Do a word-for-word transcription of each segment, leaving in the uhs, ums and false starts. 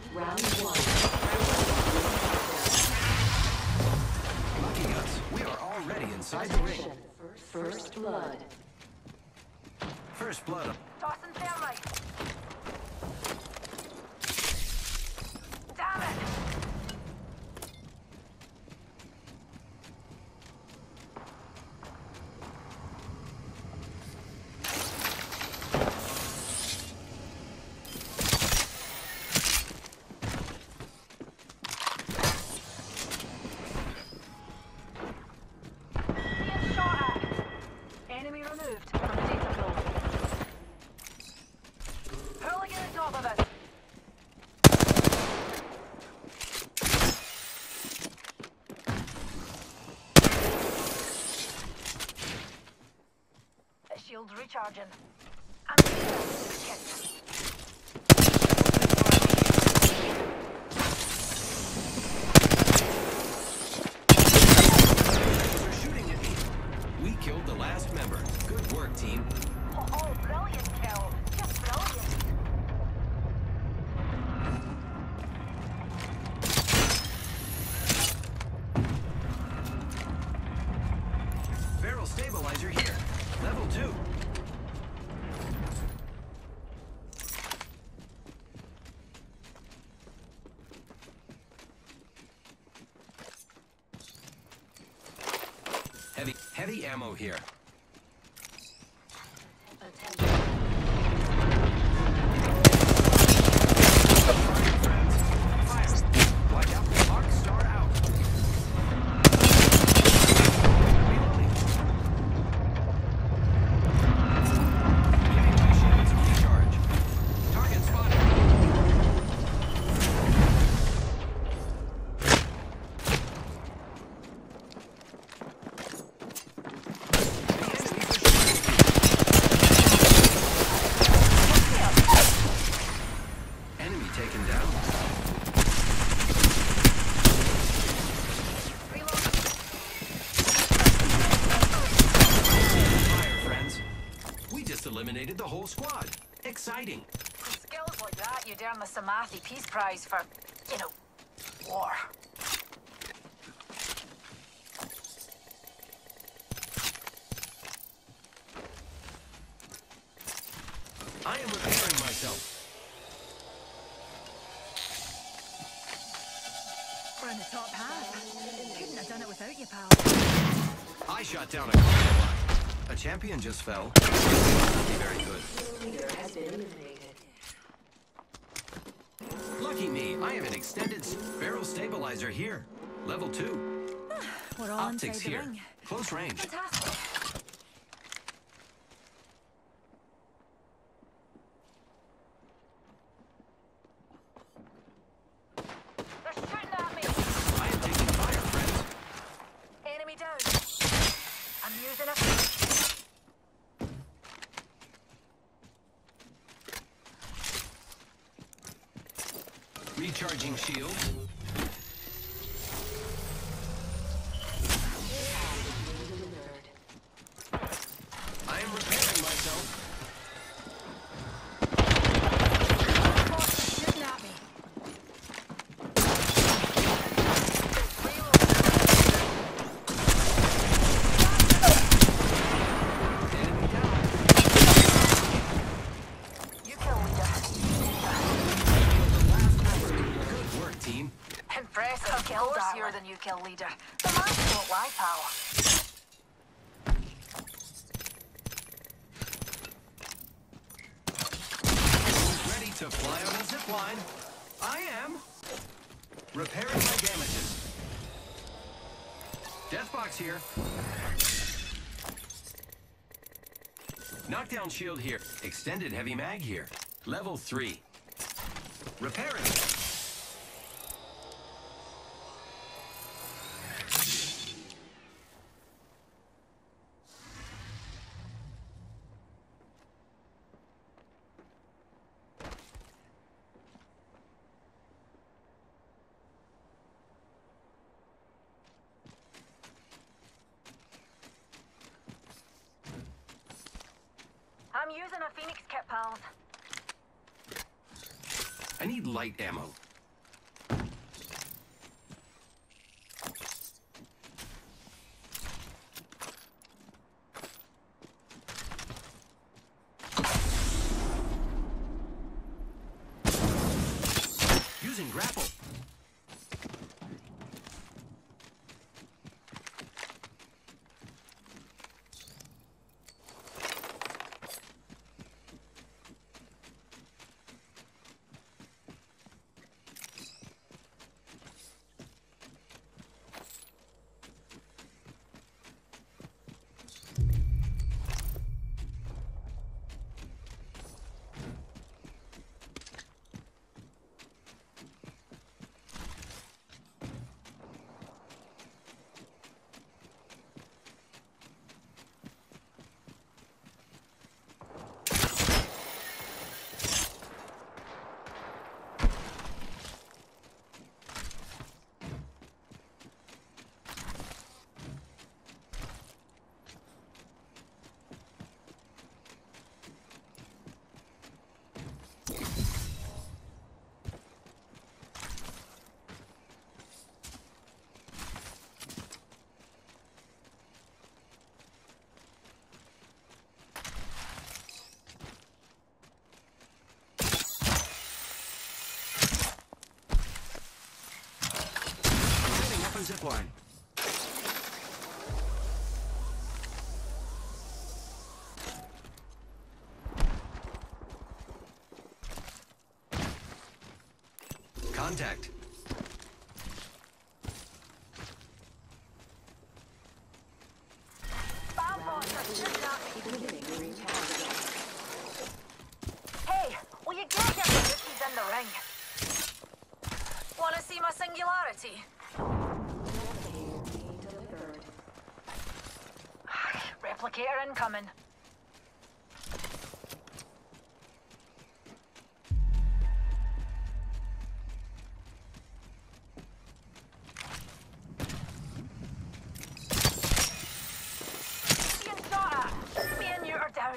Round one. Lucky us, we are already inside the ring. First blood. First blood. Tossing thermite. Damn it! Being shot at. Enemy removed from the data pool. Hooligan on top of us. Shields recharging. I'm kicked. They're shooting at me. We killed the last member. Good work, team. Oh, oh, brilliant kill. Just brilliant. Barrel stabilizer here. Level two. Heavy, heavy ammo here. Watch out, Mark Star out. Reloading. Giving my shields a recharge. Target spotted. Enemy taken down. Fire, friends. We just eliminated the whole squad. Exciting. With skills like that, you'd earn the Samathi Peace Prize for, you know, war. I am repairing myself. We're in the top half. Couldn't have done it without you, pal. I shot down a car. A champion just fell. Very good. Leader has been eliminated. Lucky me, I have an extended s- barrel stabilizer here. Level two. We're all Optics inside the here. ring. Close range. Fantastic. They're shooting at me. I am taking fire, friends. Enemy down. I'm using a... Recharging shield. I am repairing myself. Shooting at me. Enemy down. You kill leader. Good work, team. Impressive kill, easier than you kill leader. The maths don't lie, pal. Ready to fly on a zip line. I am. Repairing my damages. Deathbox here. Knockdown shield here. Extended heavy mag here. Level three. Repairing. I'm using a Phoenix kit, pals. I need light ammo. zip line. Contact. Bomb bots are shooting at me. Beginning green target. Hey, will you get your booties in the ring? Wanna see my singularity? Replicator being delivered. Replicator incoming. Being shot at. Me and you are down.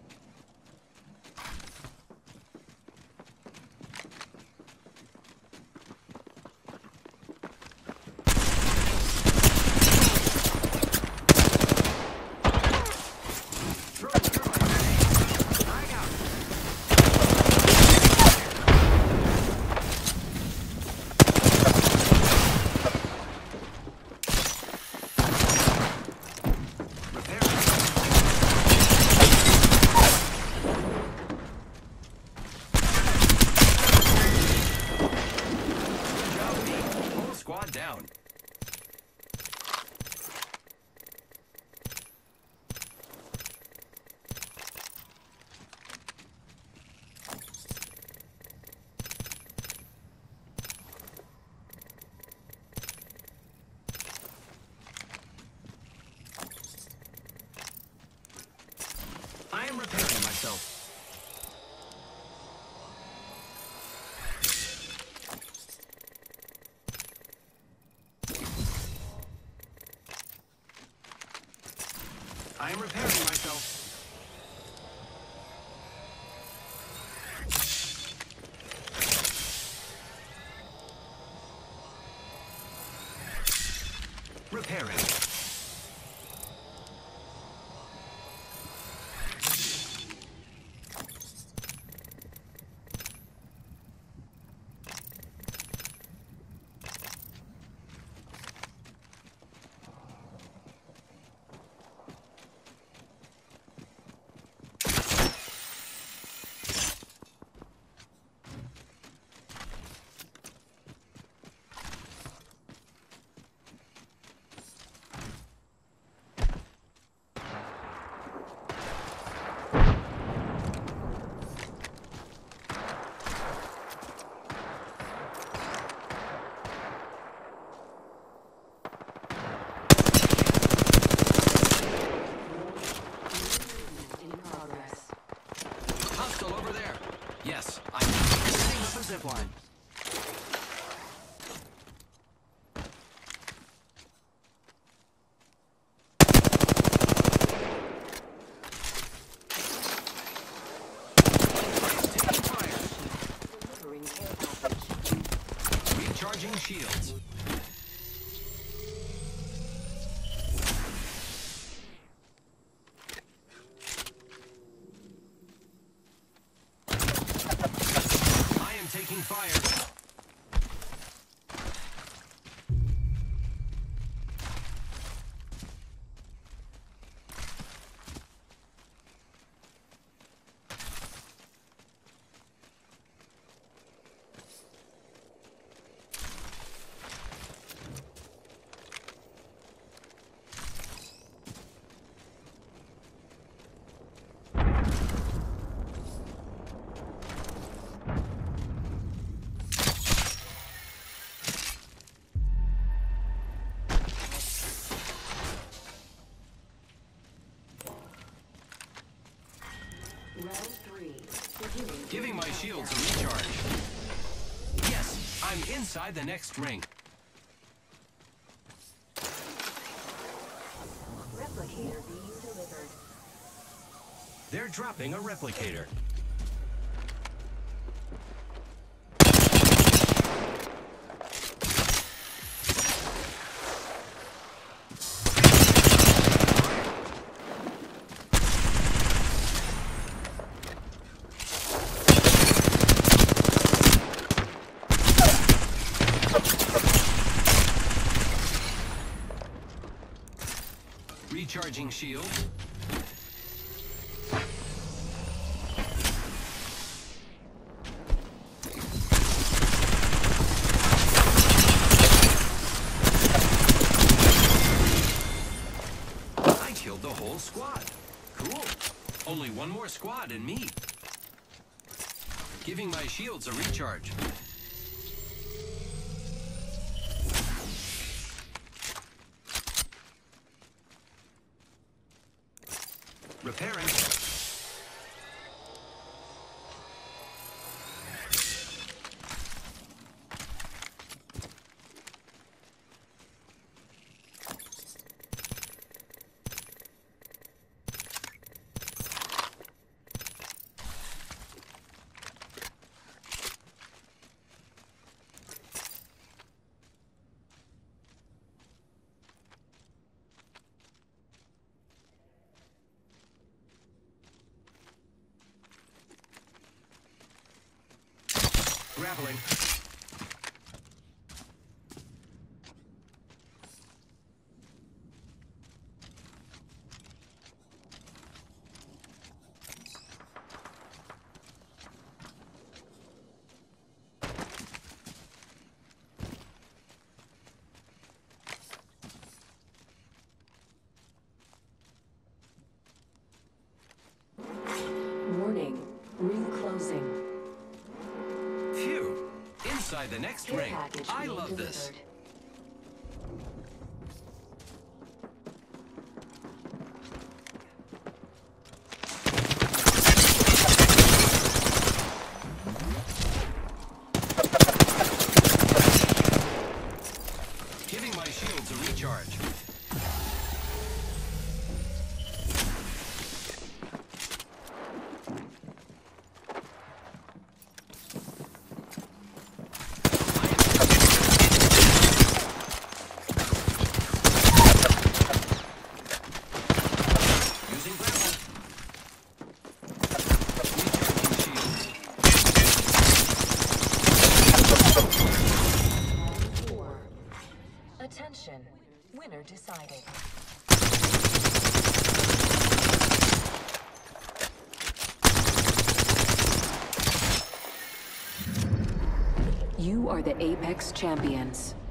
Squad down. I am repairing myself. I am repairing myself. Repairing. Yes, I'm setting up a zip line. Taking fire. Delivering care package. Recharging shields. Taking fire. Round three. Beginning Giving my shields a recharge. Yes, I'm inside the next ring. replicator being delivered. They're dropping a replicator. Recharging shield. I killed the whole squad. Cool. Only one more squad and me. Giving my shields a recharge. Repairing. Grappling. Warning. Ring closing. Phew. Inside the next Care ring. package I being love this. delivered. Giving my shields a recharge. Using grapple. Recharging shield. Four. Attention. Winner decided. You are the Apex Champions.